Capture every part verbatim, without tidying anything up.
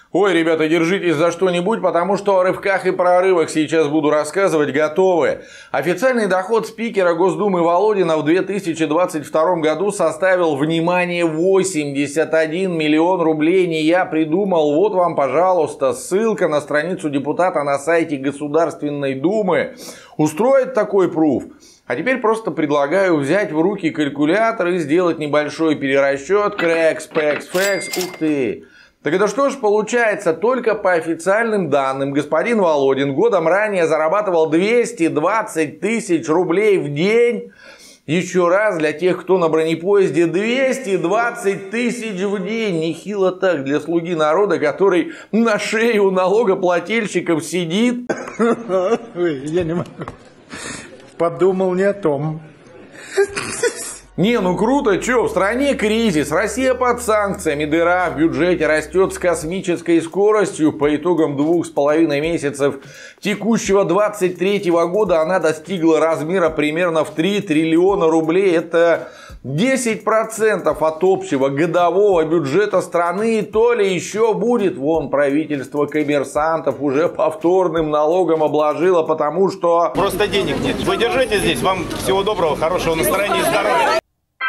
Ой, ребята, держитесь за что-нибудь, потому что о рывках и прорывах сейчас буду рассказывать. Готовы? Официальный доход спикера Госдумы Володина в две тысячи двадцать втором году составил, внимание, восемьдесят один миллион рублей. Не я придумал. Вот вам, пожалуйста, ссылка на страницу депутата на сайте Государственной Думы. Устроит такой пруф? А теперь просто предлагаю взять в руки калькулятор и сделать небольшой перерасчет. Крэкс, пэкс, фэкс. Ух ты! Так это что ж получается, только по официальным данным господин Володин годом ранее зарабатывал двести двадцать тысяч рублей в день. Еще раз для тех, кто на бронепоезде, двести двадцать тысяч в день. Нехило так для слуги народа, который на шее у налогоплательщиков сидит. Ой, я не могу. Подумал не о том. Не, ну круто, чё, в стране кризис, Россия под санкциями, дыра в бюджете растет с космической скоростью. По итогам двух с половиной месяцев текущего двадцать третьего года она достигла размера примерно в три триллиона рублей. Это десять процентов от общего годового бюджета страны. То ли еще будет. Вон, правительство коммерсантов уже повторным налогом обложило, потому что... Просто денег нет. Вы держите здесь. Вам всего доброго, хорошего настроения и здоровья.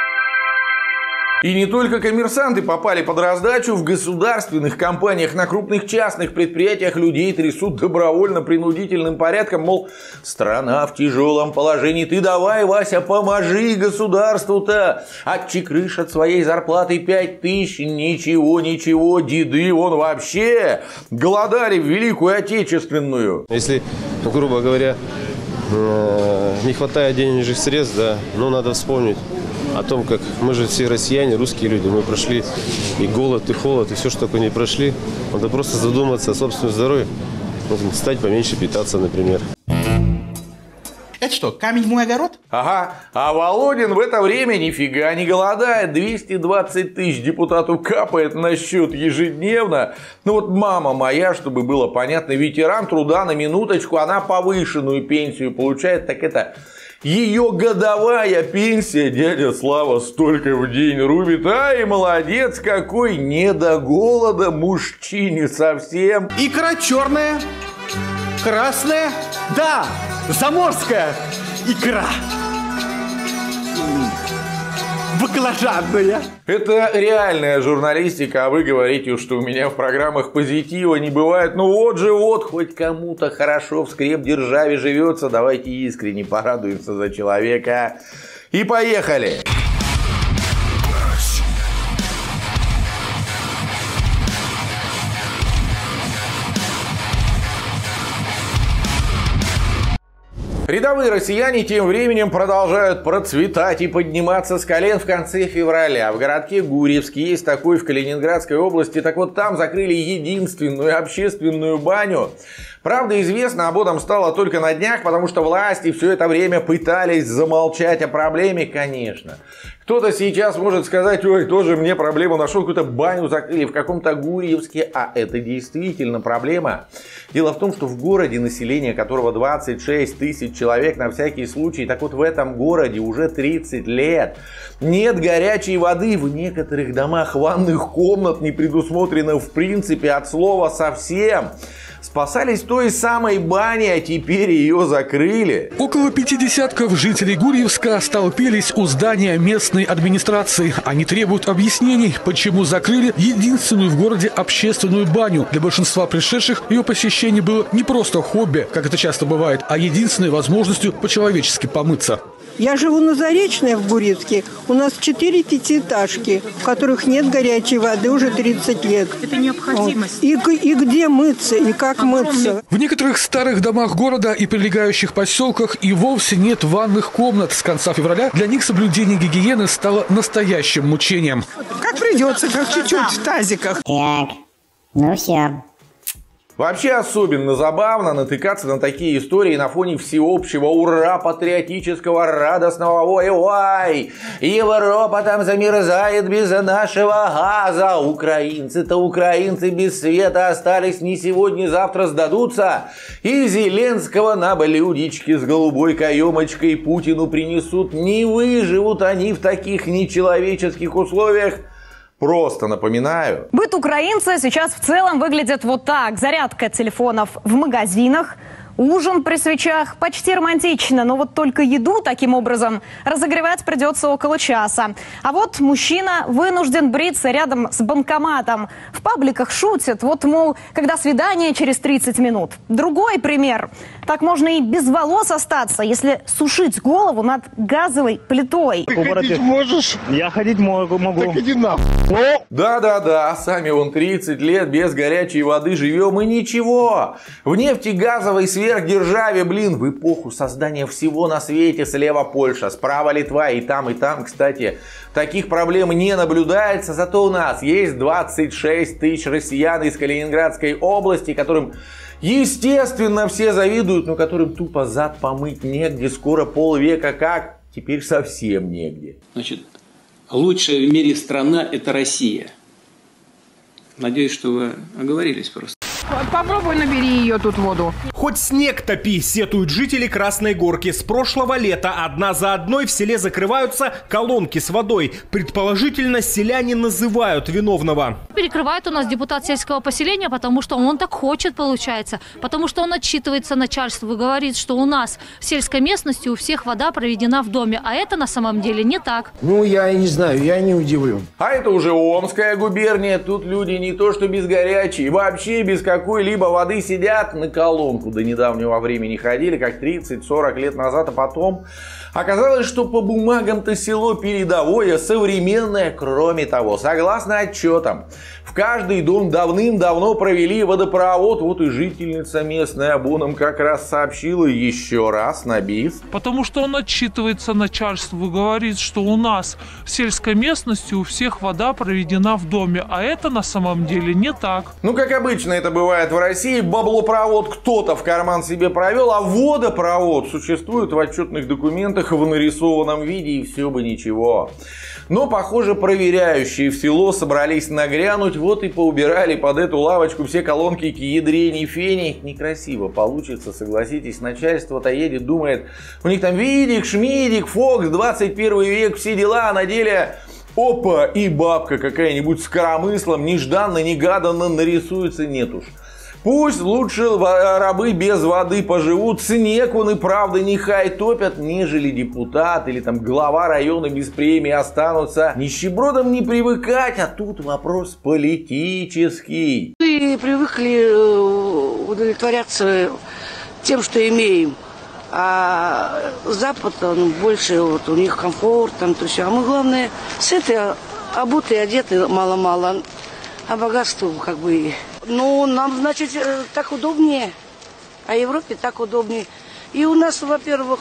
И не только коммерсанты попали под раздачу. В государственных компаниях, на крупных частных предприятиях людей трясут добровольно-принудительным порядком. Мол, страна в тяжелом положении. Ты давай, Вася, поможи государству-то. Отчекрышь от своей зарплаты пять тысяч. Ничего, ничего. Деды вон вообще голодали в Великую Отечественную. Если, грубо говоря, не хватает денежных средств, да, ну надо вспомнить о том, как мы же все россияне, русские люди, мы прошли и голод, и холод, и все, что такое не прошли. Надо просто задуматься о собственном здоровье, стать поменьше питаться, например. Это что, камень в мой огород? Ага, а Володин в это время нифига не голодает. двести двадцать тысяч депутату капает на счет ежедневно. Ну вот мама моя, чтобы было понятно, ветеран труда, на минуточку, она повышенную пенсию получает, так это... Ее годовая пенсия, дядя Слава, столько в день рубит. Ай, молодец какой, не до голода мужчине совсем. Икра черная, красная, да, заморская икра. Баклажанная. Это реальная журналистика, а вы говорите, что у меня в программах позитива не бывает. Ну вот же вот, хоть кому-то хорошо в скрепдержаве живется. Давайте искренне порадуемся за человека. И поехали! Рядовые россияне тем временем продолжают процветать и подниматься с колен в конце февраля. В городке Гурьевске есть такой в Калининградской области. Так вот, там закрыли единственную общественную баню. Правда, известно об этом стало только на днях, потому что власти все это время пытались замолчать о проблеме, конечно. Кто-то сейчас может сказать, ой, тоже мне проблему нашел, какую-то баню закрыли в каком-то Гурьевске. А это действительно проблема. Дело в том, что в городе, население которого двадцать шесть тысяч человек на всякий случай, так вот в этом городе уже тридцать лет нет горячей воды. В некоторых домах ванных комнат не предусмотрено в принципе от слова совсем. Спасались той самой бани, а теперь ее закрыли. Около пяти десятков жителей Гурьевска столпились у здания местной администрации. Они требуют объяснений, почему закрыли единственную в городе общественную баню. Для большинства пришедших ее посещение было не просто хобби, как это часто бывает, а единственной возможностью по-человечески помыться. Я живу на Заречной в Гурьевске. У нас четыре пятиэтажки, в которых нет горячей воды уже тридцать лет. Это необходимость. И, и где мыться, и как мыться. В некоторых старых домах города и прилегающих поселках и вовсе нет ванных комнат. С конца февраля для них соблюдение гигиены стало настоящим мучением. Как придется, как чуть-чуть в тазиках. Так, ну все. Вообще особенно забавно натыкаться на такие истории на фоне всеобщего ура, патриотического, радостного ой-ой. Европа там замерзает без нашего газа. Украинцы-то украинцы без света остались, не сегодня, не завтра сдадутся. И Зеленского на блюдечке с голубой каемочкой Путину принесут. Не выживут они в таких нечеловеческих условиях. Просто напоминаю. Быт украинца сейчас в целом выглядит вот так. Зарядка телефонов в магазинах, ужин при свечах, почти романтично, но вот только еду таким образом разогревать придется около часа. А вот мужчина вынужден бриться рядом с банкоматом. В пабликах шутят, вот, мол, когда свидание через тридцать минут. Другой пример. Так можно и без волос остаться, если сушить голову над газовой плитой. Ты ходить можешь? Я ходить могу. могу. Так иди нахуй. Да-да-да, сами вон тридцать лет без горячей воды живем и ничего. В нефтегазовой сверхдержаве, блин, в эпоху создания всего на свете слева Польша, справа Литва и там, и там, кстати, таких проблем не наблюдается. Зато у нас есть двадцать шесть тысяч россиян из Калининградской области, которым, естественно, все завидуют, но которым тупо зад помыть негде, скоро полвека как, теперь совсем негде. Значит, лучшая в мире страна – это Россия. Надеюсь, что вы оговорились просто. Попробуй набери ее тут воду. Хоть снег топи, сетуют жители Красной Горки. С прошлого лета одна за одной в селе закрываются колонки с водой. Предположительно, селяне называют виновного. Перекрывает у нас депутат сельского поселения, потому что он так хочет, получается. Потому что он отчитывается начальству и говорит, что у нас в сельской местности у всех вода проведена в доме. А это на самом деле не так. Ну, я и не знаю, я не удивлен. А это уже Омская губерния. Тут люди не то что без горячей, вообще без какой-либо воды сидят, на колонку до недавнего времени ходили, как тридцать-сорок лет назад, а потом оказалось, что по бумагам-то село передовое, современное. Кроме того, согласно отчетам, в каждый дом давным-давно провели водопровод. Вот и жительница местная об этом как раз сообщила еще раз на бис. Потому что он отчитывается начальству и говорит, что у нас в сельской местности у всех вода проведена в доме. А это на самом деле не так. Ну, как обычно это бывает в России, баблопровод кто-то в карман себе провел, а водопровод существует в отчетных документах в нарисованном виде, и все бы ничего. Но, похоже, проверяющие в село собрались нагрянуть, вот и поубирали под эту лавочку все колонки к ядрене фени. Некрасиво получится, согласитесь. Начальство-то едет, думает, у них там видик, шмидик, фокс, двадцать первый век, все дела, а на деле... Опа, и бабка какая-нибудь с коромыслом нежданно-негаданно нарисуется, нет уж. Пусть лучше рабы без воды поживут, снег он и правда нехай топят, нежели депутат или там глава района без премии останутся. Нищебродам не привыкать, а тут вопрос политический. Мы привыкли удовлетворяться тем, что имеем. А Запад, он больше, вот у них комфорт, там то все. А мы, главное, сыты, обуты, одеты мало-мало, а богатство как бы... Ну, нам, значит, так удобнее, а Европе так удобнее. И у нас, во-первых,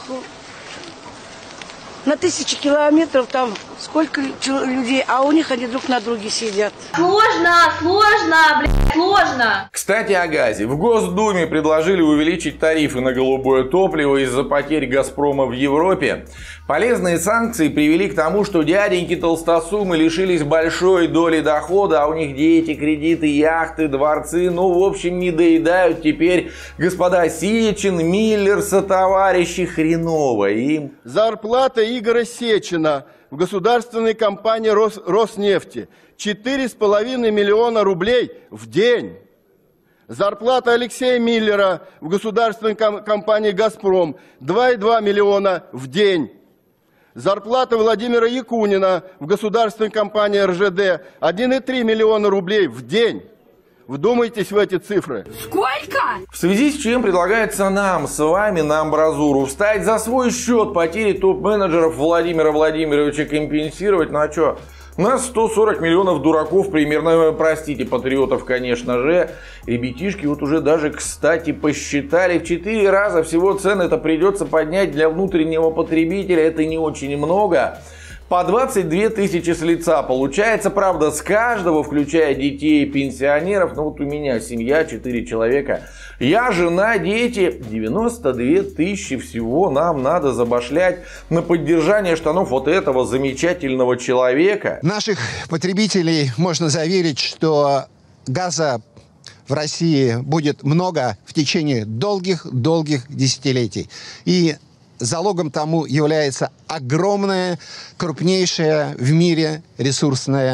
на тысячи километров там сколько людей, а у них они друг на друге сидят. Сложно, сложно, блядь, сложно. Кстати, о газе. В Госдуме предложили увеличить тарифы на голубое топливо из-за потерь «Газпрома» в Европе. Полезные санкции привели к тому, что дяденьки толстосумы лишились большой доли дохода, а у них дети, кредиты, яхты, дворцы, ну, в общем, не доедают теперь господа Сечин, Миллер, сотоварищи, хреново им. Зарплата Игоря Сечина в государственной компании Рос, Роснефти четыре с половиной миллиона рублей в день. Зарплата Алексея Миллера в государственной ком компании «Газпром» два и два миллиона в день. Зарплата Владимира Якунина в государственной компании эр жэ дэ один и три миллиона рублей в день. Вдумайтесь в эти цифры. Сколько? В связи с чем предлагается нам с вами на амбразуру встать за свой счет потери топ-менеджеров Владимира Владимировича компенсировать. Ну а что? У нас сто сорок миллионов дураков примерно, простите, патриотов, конечно же. Ребятишки вот уже даже, кстати, посчитали, в четыре раза всего цены это придется поднять для внутреннего потребителя. Это не очень много. По двадцать две тысячи с лица получается, правда, с каждого, включая детей и пенсионеров. Ну вот у меня семья, четыре человека. Я, жена, дети. девяносто две тысячи всего нам надо забашлять на поддержание штанов вот этого замечательного человека. Наших потребителей можно заверить, что газа в России будет много в течение долгих-долгих десятилетий. И залогом тому является огромная, крупнейшая в мире ресурсная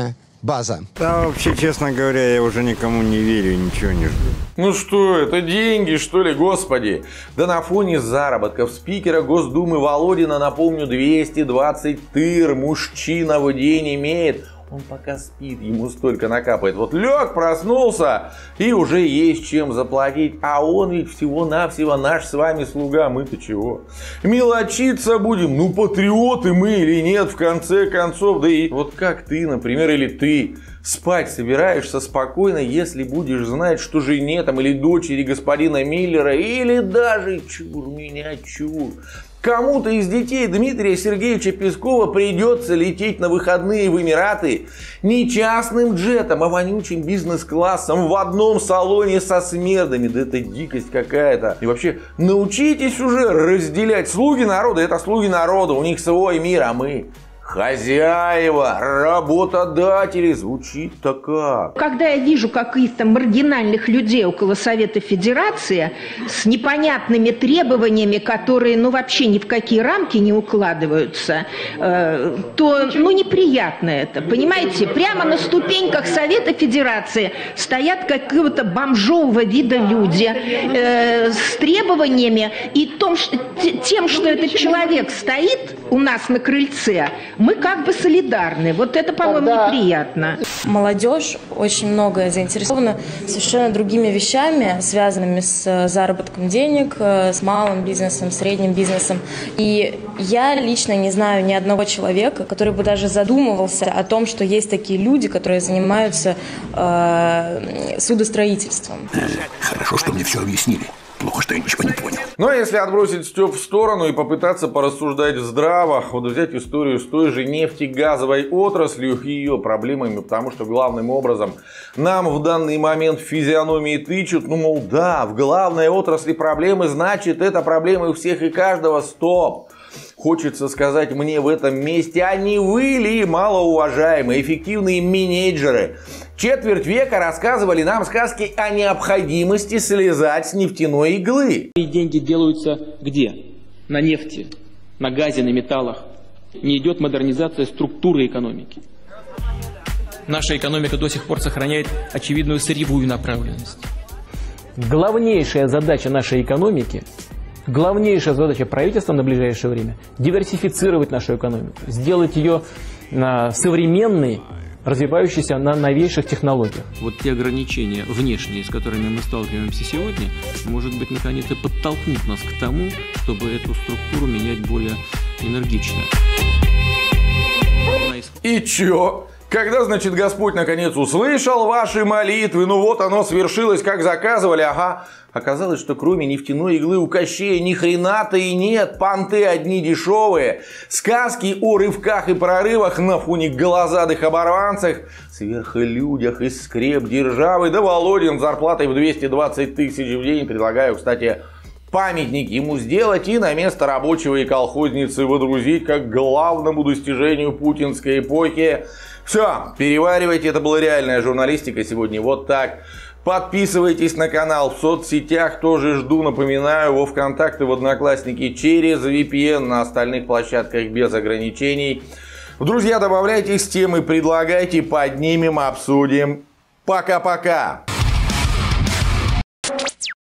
база. Да, вообще, честно говоря, я уже никому не верю, ничего не жду. Ну что, это деньги, что ли, господи? Да на фоне заработков спикера Госдумы Володина, напомню, двести двадцать тыр мужчина в день имеет. Он пока спит, ему столько накапает. Вот лег, проснулся, и уже есть чем заплатить. А он ведь всего-навсего наш с вами слуга. Мы-то чего? Мелочиться будем? Ну, патриоты мы или нет, в конце концов. Да и вот как ты, например, или ты спать собираешься спокойно, если будешь знать, что жене там или дочери господина Миллера, или даже, чур меня, чур, кому-то из детей Дмитрия Сергеевича Пескова придется лететь на выходные в Эмираты не частным джетом, а вонючим бизнес-классом в одном салоне со смердами. Да это дикость какая-то. И вообще, научитесь уже разделять. Слуги народа — это слуги народа, у них свой мир, а мы хозяева, работодатели. Звучит-то как? Когда я вижу каких-то маргинальных людей около Совета Федерации с непонятными требованиями, которые ну вообще ни в какие рамки не укладываются, э, то ну неприятно это. Понимаете, прямо на ступеньках Совета Федерации стоят какого-то бомжового вида люди э, с требованиями, и том, что, тем, что этот человек стоит у нас на крыльце, мы как бы солидарны. Вот это, по-моему, Тогда... неприятно. Молодежь очень много заинтересована совершенно другими вещами, связанными с заработком денег, с малым бизнесом, средним бизнесом. И я лично не знаю ни одного человека, который бы даже задумывался о том, что есть такие люди, которые занимаются э, судостроительством. Хорошо, что мне все объяснили. Плохо, что я ничего не понял. Но если отбросить Степ в сторону и попытаться порассуждать здраво, вот взять историю с той же нефтегазовой отраслью и ее проблемами, потому что главным образом нам в данный момент в физиономии тычут, ну мол, да, в главной отрасли проблемы, значит это проблемы у всех и каждого. Стоп! Хочется сказать мне в этом месте, а не вы ли, малоуважаемые, эффективные менеджеры, четверть века рассказывали нам сказки о необходимости слезать с нефтяной иглы? И деньги делаются где? На нефти, на газе, на металлах. Не идет модернизация структуры экономики. Наша экономика до сих пор сохраняет очевидную сырьевую направленность. Главнейшая задача нашей экономики, главнейшая задача правительства на ближайшее время – диверсифицировать нашу экономику, сделать ее современной, развивающейся на новейших технологиях. Вот те ограничения внешние, с которыми мы сталкиваемся сегодня, может быть, наконец-то подтолкнут нас к тому, чтобы эту структуру менять более энергично. И чё? Когда, значит, Господь наконец услышал ваши молитвы, ну вот оно свершилось, как заказывали, ага. Оказалось, что кроме нефтяной иглы у Кощея ни хрена-то и нет, понты одни дешевые, сказки о рывках и прорывах на фоне голозадых оборванцах, сверхлюдях из скреп державы, да Володин зарплатой в двести двадцать тысяч в день. Предлагаю, кстати, памятник ему сделать и на место рабочего и колхозницы водрузить как главному достижению путинской эпохи. Все, переваривайте, это была реальная журналистика сегодня вот так. Подписывайтесь на канал в соцсетях, тоже жду, напоминаю, во ВКонтакте, в Одноклассники через ви пи эн, на остальных площадках без ограничений. Друзья, добавляйтесь, темы предлагайте, поднимем, обсудим. Пока-пока!